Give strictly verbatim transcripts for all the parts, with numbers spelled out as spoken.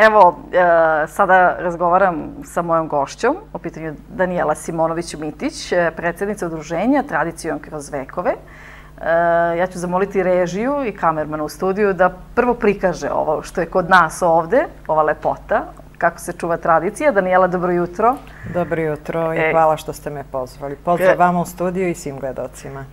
Evo, sada razgovaram sa mojom gošćom, u pitanju Danijela Simonović-Mitić, predsjednica udruženja Tradicijom kroz vekove. Ja ću zamoliti režiju i kamermana u studiju da prvo prikaže ovo što je kod nas ovde, ova lepota, kako se čuva tradicija. Danijela, dobro jutro. Dobro jutro i hvala što ste me pozvali. Pozdrav vama u studiju i svim gledocima.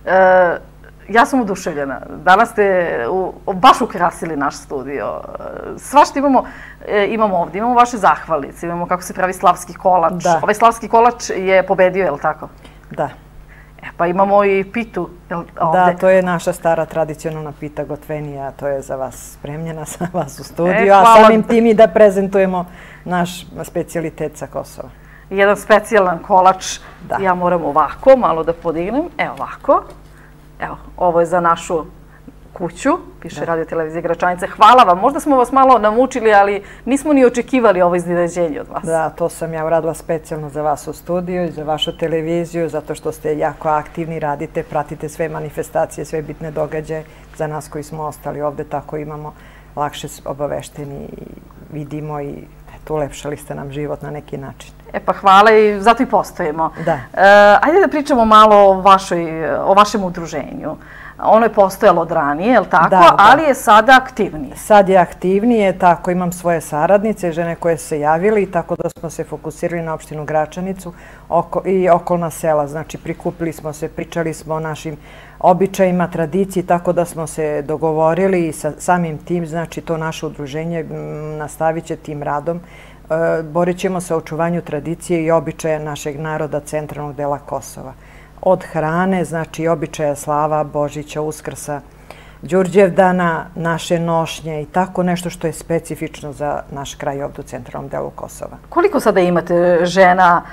Ja sam oduševljena. Danas ste baš ukrasili naš studio. Svašta imamo, imamo ovdje. Imamo vaše zahvalnice, imamo kako se pravi slavski kolač. Ovaj slavski kolač je pobedio, je li tako? Da. Pa imamo i pitu ovdje. Da, to je naša stara tradicionalna pita gotvenija. To je za vas spremljena, za vas u studiju. A samim tim i da prezentujemo naš specijalitet sa Kosova. Jedan specijalan kolač. Ja moram ovako malo da podignem. Evo ovako. Evo, ovo je za našu kuću, piše Radio Televizija Gračanica. Hvala vam, možda smo vas malo namučili, ali nismo ni očekivali ovo iznenađenje od vas. Da, to sam ja uradila specijalno za vas u studiju i za vašu televiziju, zato što ste jako aktivni, radite, pratite sve manifestacije, sve bitne događaje. Za nas koji smo ostali ovde, tako imamo lakše obavešteni i vidimo i ulepšali ste nam život na neki način. E pa hvala i zato i postojimo. Da. Ajde da pričamo malo o vašem udruženju. Ono je postojalo od ranije, je li tako? Ali je sada aktivnije. Sad je aktivnije, tako imam svoje saradnice, žene koje se javili, tako da smo se fokusirali na opštinu Gračanicu i okolna sela. Znači, prikupili smo se, pričali smo o našim običajima, tradiciji, tako da smo se dogovorili i sa samim tim, znači, to naše udruženje nastavit će tim radom. Borit ćemo se o očuvanju tradicije i običaja našeg naroda centralnog dela Kosova. Od hrane, znači običaja slava, Božića, Uskrsa, Đurđevdana, naše nošnje i tako nešto što je specifično za naš kraj ovdje u centralnom delu Kosova. Koliko sada imate žena?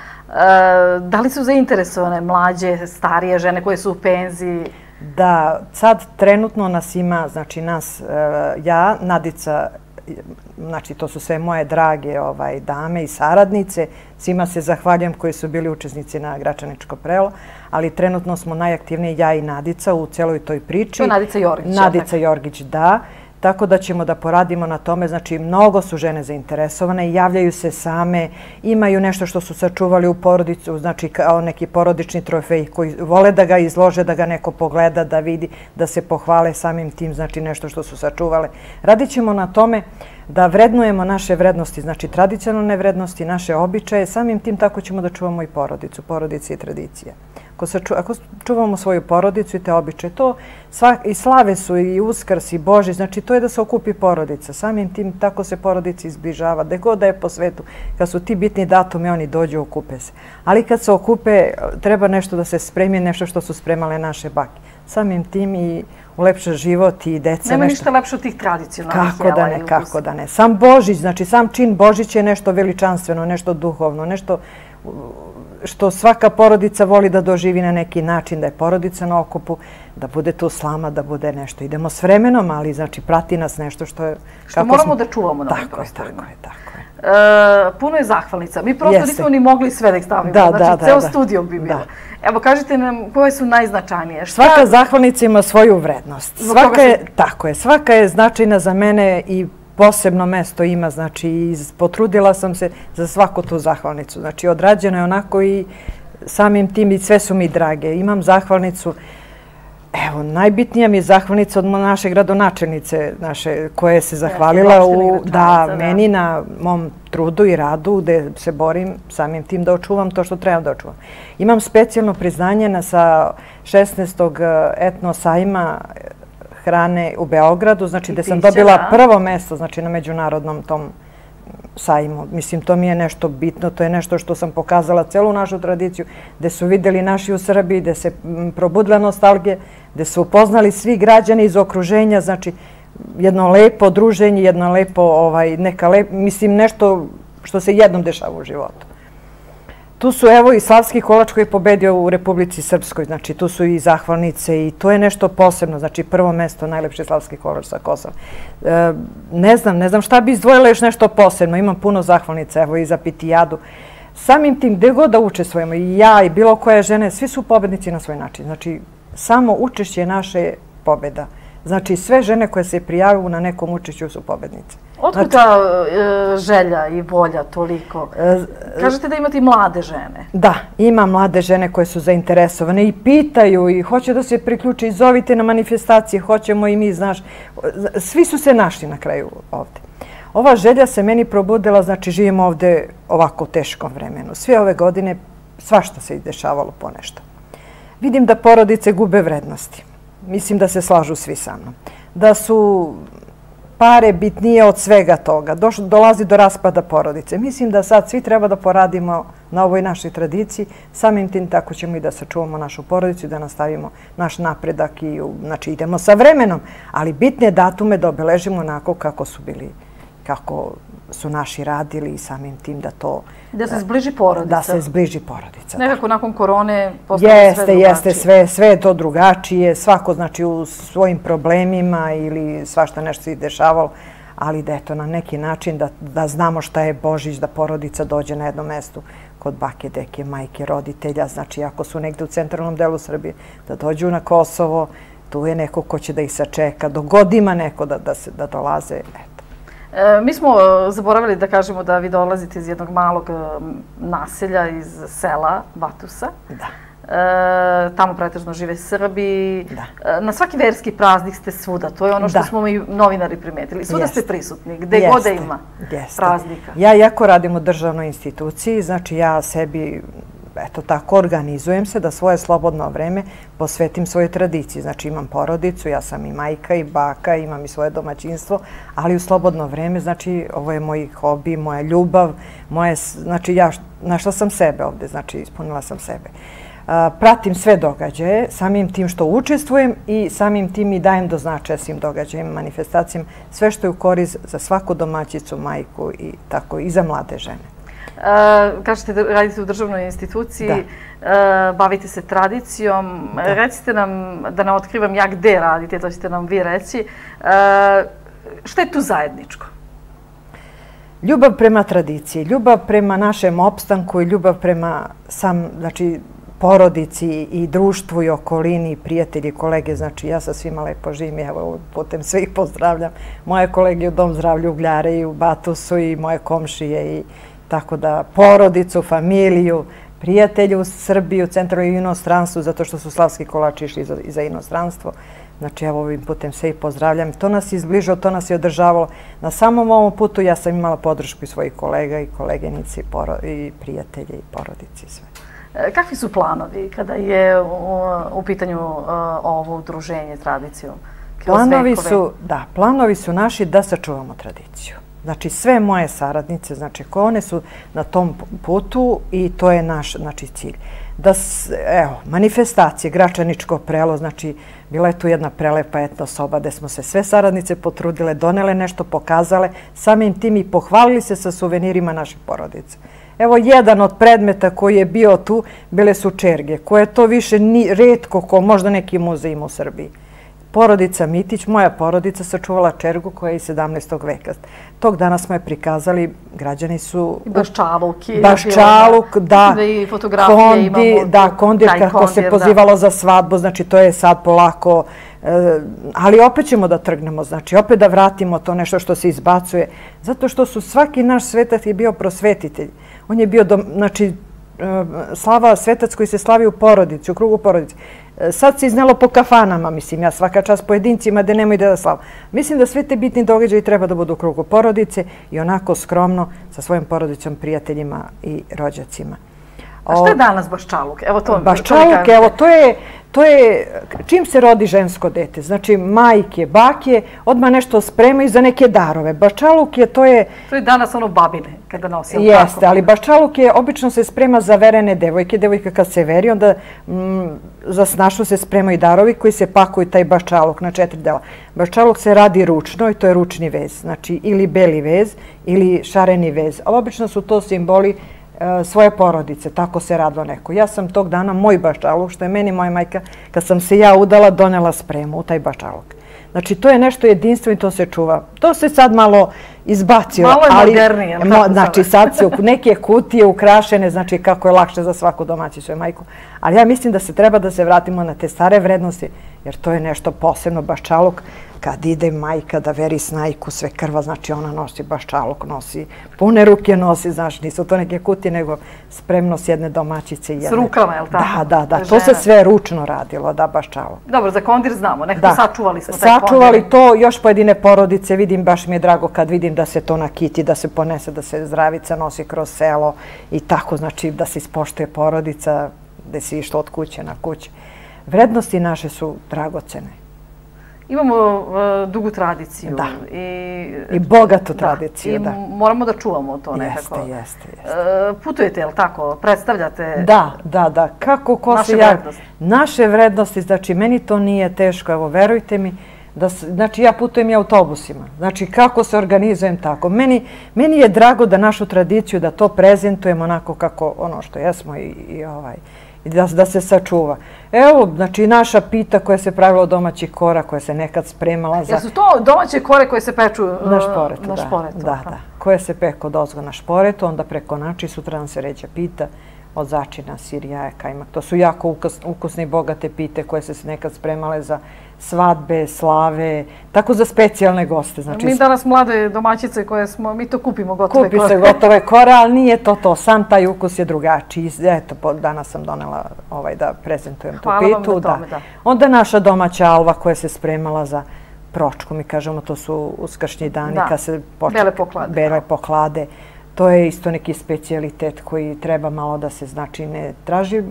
Da li su zainteresovane mlađe, starije žene koje su u penziji? Da, sad trenutno nas ima, znači nas, ja, Nadica, znači to su sve moje drage dame i saradnice, svima se zahvaljujem koji su bili učesnici na Gračaničko prelo, ali trenutno smo najaktivniji ja i Nadica u celoj toj priči. To je Nadica Jorgić. Nadica Jorgić, da. Tako da ćemo da poradimo na tome, znači mnogo su žene zainteresovane, javljaju se same, imaju nešto što su sačuvali u porodicu, znači kao neki porodični trofej koji vole da ga izlože, da ga neko pogleda, da vidi, da se pohvale samim tim, znači nešto što su sačuvale. Radit ćemo na tome da vrednujemo naše vrednosti, znači tradicionalne vrednosti, naše običaje, samim tim tako ćemo da čuvamo i porodicu, porodice i tradicije. Ako čuvamo svoju porodicu i te običaje, to i slave su i Uskrs i Božić, znači to je da se okupi porodica. Samim tim tako se porodica izbližava, gde god da je po svetu. Kad su ti bitni datumi, oni dođu, okupe se. Ali kad se okupe, treba nešto da se spremi, nešto što su spremale naše bake. Samim tim i ulepša život i deca. Nema ništa lepše od tih tradicionalnih jela. Kako da ne, kako da ne. Sam Božić, znači sam čin Božić je nešto veličanstveno, nešto duhovno, nešto što svaka porodica voli da doživi na neki način, da je porodica na okupu, da bude tu slama, da bude nešto. Idemo s vremenom, ali znači prati nas nešto što je... Što moramo da čuvamo na ovim prostorima. Tako je, tako je. Puno je zahvalnica. Mi prosto nismo ni mogli sve da ih stavimo. Znači, ceo studio bi bilo. Evo, kažite nam koje su najznačajnije. Svaka zahvalnica ima svoju vrednost. Tako je. Svaka je značajna za mene i posebno mesto ima, znači potrudila sam se za svaku tu zahvalnicu. Znači odrađeno je onako i samim tim i sve su mi drage. Imam zahvalnicu, evo, najbitnija mi je zahvalnica od naše gradonačelnice, koja se zahvalila meni na mom trudu i radu gde se borim samim tim da očuvam to što trebam da očuvam. Imam specijalno priznanje sa šesnaestog etno sajma hrane u Beogradu, znači gde sam dobila prvo mesto na međunarodnom tom sajmu. Mislim, to mi je nešto bitno, to je nešto što sam pokazala celu našu tradiciju, gde su videli naši u Srbiji, gde se probudila nostalgija, gde su upoznali svi građani iz okruženja, znači jedno lepo druženje, jedno lepo, neka lepo, mislim, nešto što se jednom dešava u životu. Tu su, evo, i slavski kolač koji je pobedio u Republici Srpskoj, znači tu su i zahvalnice i to je nešto posebno, znači prvo mesto, najlepši slavski kolač sa Kosova. Ne znam, ne znam šta bi izdvojila još nešto posebno, imam puno zahvalnica, evo i za Pitijadu. Samim tim, gde god da učestvujemo, i ja i bilo koje žene, svi su pobednici na svoj način. Znači, samo učešće naše pobeda. Znači, sve žene koje se prijavaju na nekom učešću su pobednice. Otkud ta želja i volja toliko? Kažete da imate i mlade žene. Da, ima mlade žene koje su zainteresovane i pitaju i hoće da se priključe i zovite na manifestacije, hoćemo i mi, znaš. Svi su se našli na kraju ovde. Ova želja se meni probudila, znači živimo ovde ovako u teškom vremenu. Sve ove godine svašta se izdešavalo ponešto. Vidim da porodice gube vrednosti. Mislim da se slažu svi sa mnom. Da su pare bitnije od svega toga. Dolazi do raspada porodice. Mislim da sad svi treba da poradimo na ovoj našoj tradiciji. Samim tim tako ćemo i da sačuvamo našu porodicu i da nastavimo naš napredak. I, znači idemo sa vremenom, ali bitne datume da obeležimo onako kako su bili, kako su naši radili i samim tim da to... Da se zbliži porodica. Da se zbliži porodica. Nekako nakon korone postalo sve drugačije. Jeste, jeste, sve je to drugačije. Svako, znači, u svojim problemima ili svašta nešto se dešavalo, ali da eto, na neki način da znamo šta je Božić, da porodica dođe na jedno mesto kod bake, deke, majke, roditelja. Znači, ako su negde u centralnom delu Srbije, da dođu na Kosovo, tu je neko ko će da ih sačeka. Dok god ima neko da dolaze, eto. Mi smo zaboravili da kažemo da vi dolazite iz jednog malog naselja, iz sela Batusa. Da. Tamo pretežno žive Srbi. Da. Na svaki verski praznik ste svuda. To je ono što smo mi novinari primetili. Svuda ste prisutni, gde god da ima praznika. Ja jako radim u državnoj instituciji, znači ja sebi... Eto tako, organizujem se da svoje slobodno vreme posvetim svojoj tradiciji. Znači imam porodicu, ja sam i majka i baka, imam i svoje domaćinstvo, ali u slobodno vreme, znači ovo je moj hobi, moja ljubav, moje, znači ja našla sam sebe ovde, znači ispunila sam sebe. Pratim sve događaje, samim tim što učestvujem i samim tim i dajem do značaja svim događajima, manifestacijama, sve što je u korist za svaku domaćicu, majku i tako i za mlade žene. Kažete da radite u državnoj instituciji, bavite se tradicijom. Recite nam, da ne otkrivam ja gde radite, to ćete nam vi reći. Šta je tu zajedničko? Ljubav prema tradiciji, ljubav prema našem opstanku i ljubav prema sam, znači, porodici i društvu i okolini, prijatelji, kolege. Znači, ja sa svima lepo živim i evo, putem svih pozdravljam moje kolege u Dom zdravlja u Gljare i u Batusu i moje komšije i tako da porodicu, familiju, prijatelji u Srbiji, u centru i inostranstvu, zato što su slavski kolači išli i za inostranstvo. Znači, evo ovim putem sve i pozdravljam. To nas je izbližilo, to nas je održavalo. Na samom ovom putu ja sam imala podršku i svojih kolega i kolegenici i prijatelji i porodici i sve. Kakvi su planovi kada je u pitanju ovo udruženje tradicijom? Planovi su, da, planovi su naši da sačuvamo tradiciju. Znači, sve moje saradnice, znači, one su na tom putu i to je naš, znači, cilj. Da, evo, manifestacije, Gračaničko prelo, znači, bila je tu jedna prelepa etno soba gde smo se sve saradnice potrudile, donele nešto, pokazale, samim tim i pohvalili se sa suvenirima naše porodice. Evo, jedan od predmeta koji je bio tu, bile su čerge, koje to više retko ko možda neki muzej ima u Srbiji. Porodica Mitić, moja porodica, sačuvala čergu koja je iz sedamnaestog veka. Tog dana smo je prikazali, građani su... Baščaluk. Baščaluk, da. I fotografije imamo. Da, kondir, kako se pozivalo za svadbu, znači to je sad polako. Ali opet ćemo da trgnemo, znači opet da vratimo to nešto što se izbacuje. Zato što su svaki naš svetac je bio prosvetitelj. On je bio, znači, slava svetac koji se slavi u porodici, u krugu porodice. Sad se iznelo po kafanama, mislim, ja svaka čast pojedincima gde nemoj da slavu. Mislim da sve te bitni događaji treba da budu u krugu porodice i onako skromno sa svojim porodicom, prijateljima i rođacima. A šta je danas Baščaluk? Baščaluk, evo, to je, to je, čim se rodi žensko dete, znači majke, bake, odmah nešto spremaju za neke darove. Baščaluk je, to je... To je danas ono babine, kada nosi. Jeste, ali Baščaluk je, obično se sprema za verene devojke, devojka kad se veri, onda za snašu se spremaju darovi koji se pakuju taj Baščaluk na četiri dela. Baščaluk se radi ručno i to je ručni vez, znači ili beli vez ili šareni vez, ali obično su to simboli svoje porodice, tako se radilo neko. Ja sam tog dana, moj Baščaluk, što je meni moja majka, kad sam se ja udala, donela spremu u taj Baščaluk. Znači, to je nešto jedinstveno i to se čuva. To se sad malo izbacio. Malo je modernije. Znači, sad se neke kutije ukrašene, znači kako je lakše za svaku domaćicu i majku. Ali ja mislim da se treba da se vratimo na te stare vrednosti, jer to je nešto posebno. Baščaluk, kad ide majka da veri snajku, sve krva, znači ona nosi baščaluk, nosi pune ruke, nosi, znači nisu to neke kutije, nego spremno s jedne domaćice. S rukama, je li tako? Da, da, da, to se sve ručno radilo, da, baščaluk. Dobro, za kondir znamo, nekako sačuvali smo taj kondir. Sačuvali to, još pojedine porodice, vidim, baš mi je drago kad vidim da se to nakiti, da se ponese, da se zdravica nosi kroz selo i tako, znači da se ispoštuje porodica, da si išlo od kuće na kuće. Vrednosti naše su dragocene. Imamo dugu tradiciju. Da. I bogatu tradiciju, da. I moramo da čuvamo to nekako. Jeste, jeste, jeste. Putujete, je li tako? Predstavljate Da, da, da. Kako, ko se ja... Naše vrednosti, znači, meni to nije teško, evo, verujte mi, znači, ja putujem i autobusima. Znači, kako se organizujem tako. Meni je drago da našu tradiciju, da to prezentujemo onako kako ono što jesmo i ovaj... i da se sačuva. Evo, znači, naša pita koja se pravila od domaćih kora, koja se nekad spremala za... Jesu to domaće kore koje se peču na šporetu? Na šporetu, da, da. Koje se peku od ozgo na šporetu, onda preko nači, sutra nam se ređa pita od začina, sir, jaja, kajmak. To su jako ukusne i bogate pite koje se nekad spremale za svadbe, slave, tako za specijalne goste. Mi danas mlade domaćice koje smo, mi to kupimo gotove kore. Kupi se gotove kore, ali nije to to. Sam taj ukus je drugačiji. Eto, danas sam donela da prezentujem tu pitu. Hvala vam na tome, da. Onda naša domaća alva koja se spremala za pročku, mi kažemo, to su uskršnji dani kad se bele poklade. Bele poklade. To je isto neki specijalitet koji treba malo da se, znači, ne traži,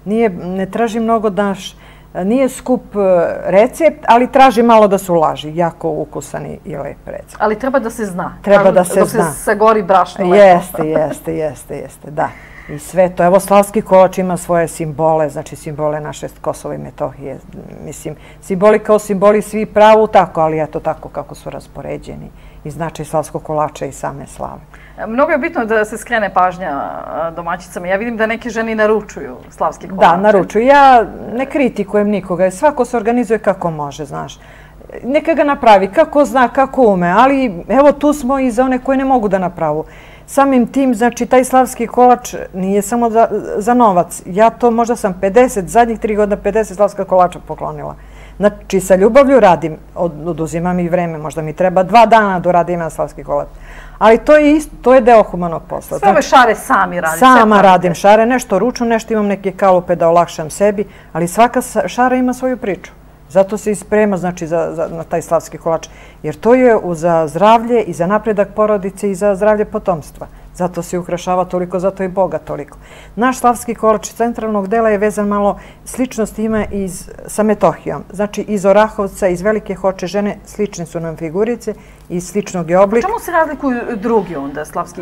ne traži mnogo daš, nije skup recept, ali traži malo da se ulaži. Jako ukusan i lep recept. Ali treba da se zna. Treba da se zna. Dok se sagori brašno lepo. Jeste, jeste, jeste, jeste, da. I sve to. Evo, slavski kolač ima svoje simbole, znači simbole naše Kosova i Metohije. Mislim, simboli kao simboli svi pravu tako, ali eto tako kako su raspoređeni. I značaj slavskog kolača i same slave. Mnogo je bitno da se skrene pažnja domaćicama. Ja vidim da neke žene naručuju slavski kolač. Da, naručuju. Ja ne kritikujem nikoga. Svako se organizuje kako može, znaš. Neka ga napravi, kako zna, kako ume. Ali evo tu smo i za one koje ne mogu da napravu. Samim tim, znači, taj slavski kolač nije samo za novac. Ja to možda sam pedeset, zadnjih tri godina pedeset slavska kolača poklonila. Znači, sa ljubavlju radim, oduzimam i vreme, možda mi treba dva dana da uradim jedan slavski kolač. Ali to je deo humanog posla. Sve ove šare sami radim? Sama radim šare, nešto ručno, nešto imam neke kalupe da olakšam sebi, ali svaka šara ima svoju priču. Zato se i sprema, znači, na taj slavski kolač. Jer to je za zdravlje i za napredak porodice i za zdravlje potomstva. Zato se ukrašava toliko, zato je bogat toliko. Naš slavski kolač centralnog dela je vezan malo, sličnost ima sa Metohijom. Znači, iz Orahovca, iz Velike Hoče žene, slične su nam figurice i sličnog je oblika. Čemu se razlikuju drugi onda slavski,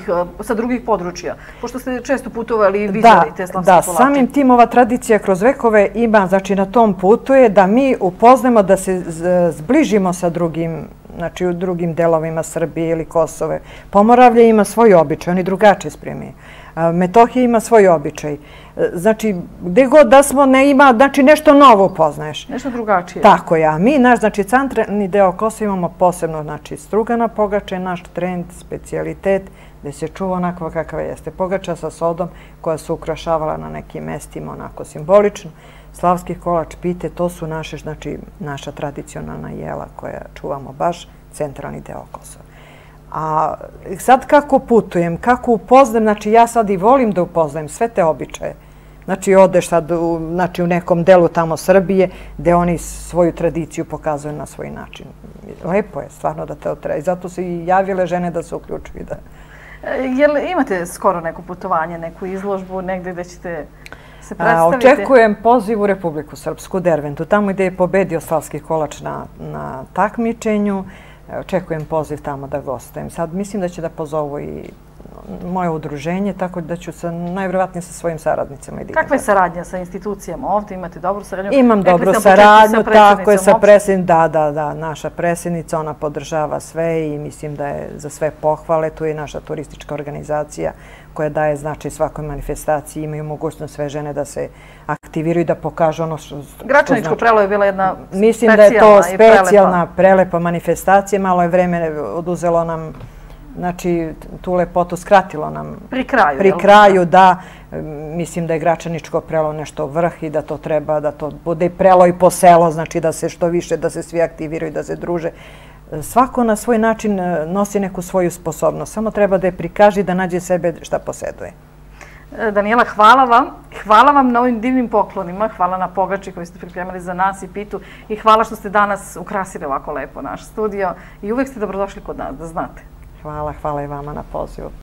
sa drugih područja? Pošto ste često putovali i vidjeli te slavske kolače. Da, samim tim ova tradicija kroz vekove ima, znači na tom putu je da mi upoznamo, da se zbližimo sa drugim, znači u drugim delovima Srbije ili Kosove. Pomoravlje ima svoj običaj, oni drugačije spremaju. Metohija ima svoj običaj. Znači, gde god da smo, ne ima, znači nešto novo upoznaješ. Nešto drugačije. Tako je. A mi, naš, znači, centralni deo Kosova imamo posebno, znači, strugana pogača je naš trend, specijalitet, gde se čuva onakva kakva jeste. Pogača sa sodom koja se ukrašavala na nekim mestima, onako simbolično. Slavski kolač, pite, to su naše, znači, naša tradicionalna jela koja čuvamo baš centralni deo Kosova. A sad kako putujem, kako upoznam, znači ja sad i volim da upoznajem sve te običaje. Znači odeš sad u nekom delu tamo Srbije gde oni svoju tradiciju pokazuju na svoj način. Lepo je stvarno da te otreba. I zato su i javile žene da se uključuju. Jel imate skoro neko putovanje, neku izložbu, negde gde ćete se predstaviti? Očekujem poziv u Republiku Srpsku, Derventu, tamo gde je pobedio slavski kolač na takmičenju. Očekujem poziv tamo da gostujem. Sad mislim da će da pozovu i moje udruženje, tako da ću se najvjerovatnije sa svojim saradnicama i Kakva je saradnja sa institucijama ovdje? Imate dobru saradnju? Imam dobru saradnju, tako je sa predsjednicom. Da, da, da, naša predsjednica, ona podržava sve i mislim da je za sve pohvale. Tu je naša turistička organizacija koja daje značaj svakoj manifestaciji. Imaju mogućnost sve žene da se aktiviraju i da pokažu ono što znači. Gračaničko prelo je bila jedna specijalna i mislim da je to specijalna, prelepa manifestacija. Malo je vreme oduzelo nam, znači tu lepotu skratilo nam. Pri kraju. Pri kraju, da. Mislim da je Gračaničko prelo nešto vrh i da to treba, da to bude prelo i po selo, znači da se što više, da se svi aktiviraju, da se druže. Svako na svoj način nosi neku svoju sposobnost. Samo treba da je prikaže i da nađe sebe šta poseduje. Danijela, hvala vam. Hvala vam na ovim divnim poklonima. Hvala na pogači koji ste pripremili za nas i pitu. I hvala što ste danas ukrasili ovako lepo naš studio. I uvek ste dobrodošli kod nas, da znate. Hvala, hvala i vama na pozivu.